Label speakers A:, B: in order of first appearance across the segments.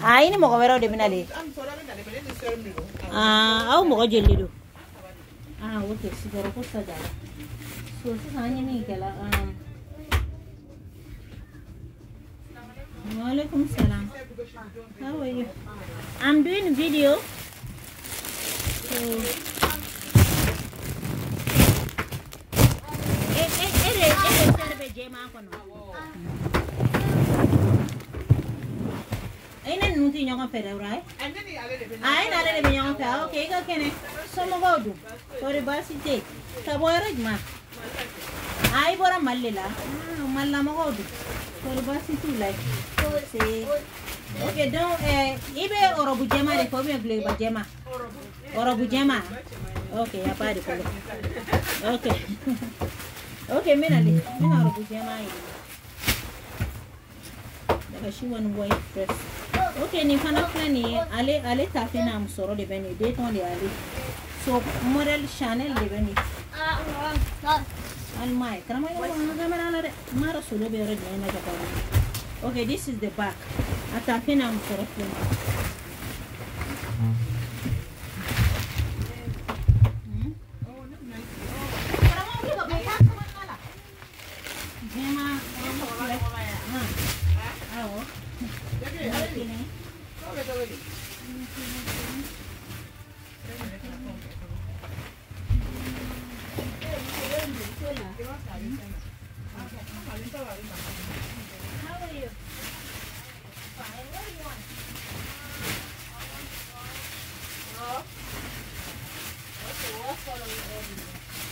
A: Ai ni mo ko wero de binale. Au mo ko jellido. Okay, siguro ko sa dala. So sa kanya ni kala Walaikum salam. How are you? I'm doing a video. So serve jema kono. Aina nuti nyonga fere right? Aina ale de nyonga fere. Okay, ga kene. So mo godu. Sorry basi take. Saboyra ma. Ai bora mallila. Malla mo godu. Sorry basi tu like. See. Okay, don't ibe orobu jema de ko me ble ba jema. Orobu jema. Okay, ya pare ko. Okay. Okay, mina orobu jema ini. Daga shi wani white dress. Okay, ni fana plani ale tafina musoro de beni de ton de ale. So model Chanel de beni. Almai, karama yo na kamera la de mara solo be red na japa. Okay, this is the back. Atafina musoro plani. How are you? Fine. What do you want? Okay, what color is it?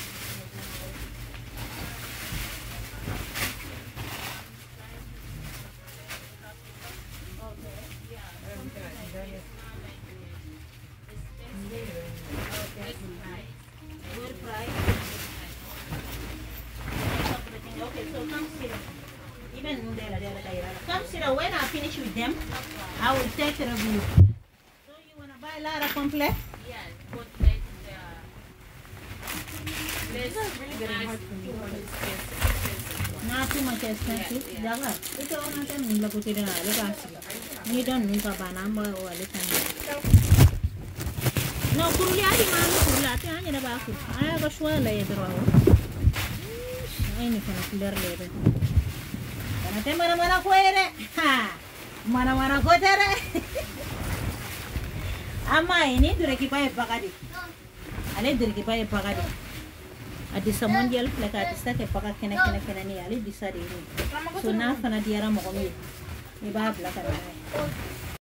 A: When I finish with them, I will take care of you. So you want to buy a lot of complex?
B: Yes, but it's really very hard for me.
A: Not too much expensive. Jaga. Ito na tayo nila ko tira na lugar. Ni don nunca banamba o alitan. No, kuruli ati mami kuruli ati anya na ba ako. Ay ba shwa la yedro. Ay ni kana clear lebe. Kana mana ko ere. Ha. Mana ko tere. Ama ini dure ki pae pakadi. Ale dure ki pae pakadi. Adi samondial plaka adista ke pakak kena ni ale disari ni. So na fana diara mo ko mi. Ni ba plaka na.